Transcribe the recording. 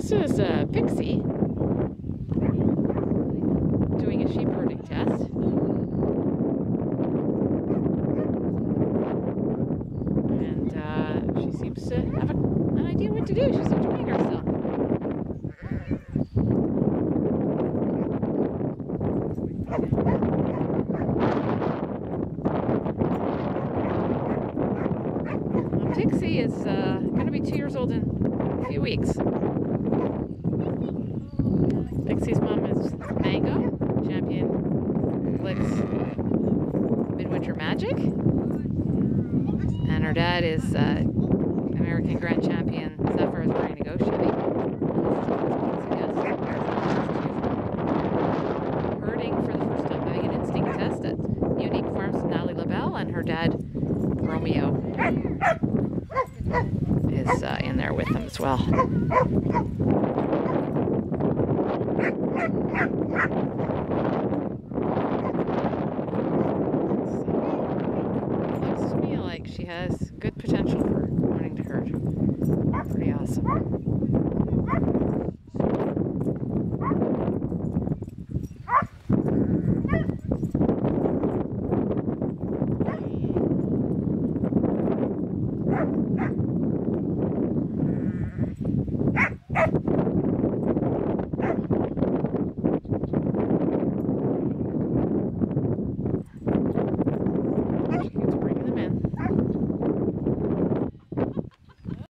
This is Pixie doing a sheep herding test. And she seems to have an idea what to do. She's enjoying herself. Well, Pixie is going to be 2 years old in a few weeks. Pixie's mom is Mango, champion Glicks Midwinter Magic. And her dad is American Grand Champion Sapphire's Brain to Go Chevy. Herding for the first time, having an instinct test at Unique Farms with Natalie LaBelle, and her dad, Romeo, is in there with them as well.